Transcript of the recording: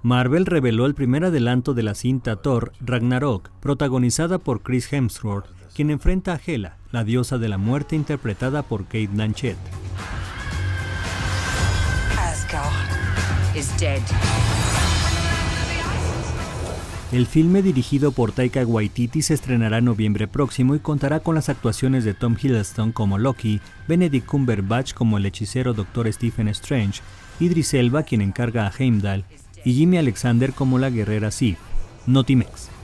Marvel reveló el primer adelanto de la cinta Thor Ragnarok, protagonizada por Chris Hemsworth, quien enfrenta a Hela, la diosa de la muerte interpretada por Cate Blanchett. Asgard is dead. El filme, dirigido por Taika Waititi, se estrenará en noviembre próximo y contará con las actuaciones de Tom Hiddleston como Loki, Benedict Cumberbatch como el hechicero Dr. Stephen Strange, Idris Elba, quien encarga a Heimdall, y Jimmy Alexander como la guerrera Sif. Notimex.